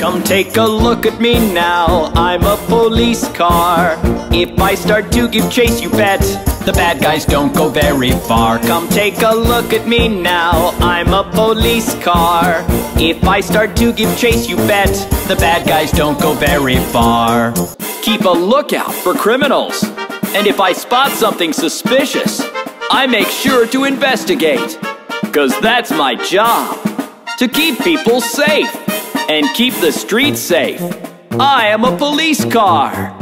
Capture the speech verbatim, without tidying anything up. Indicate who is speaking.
Speaker 1: Come take a look at me now, I'm a police car. If I start to give chase, you bet the bad guys don't go very far. Come take a look at me now, I'm a police car. If I start to give chase, you bet the bad guys don't go very far. Keep a lookout for criminals, and if I spot something suspicious, I make sure to investigate. 'Cause that's my job, to keep people safe and keep the streets safe. I am a police car.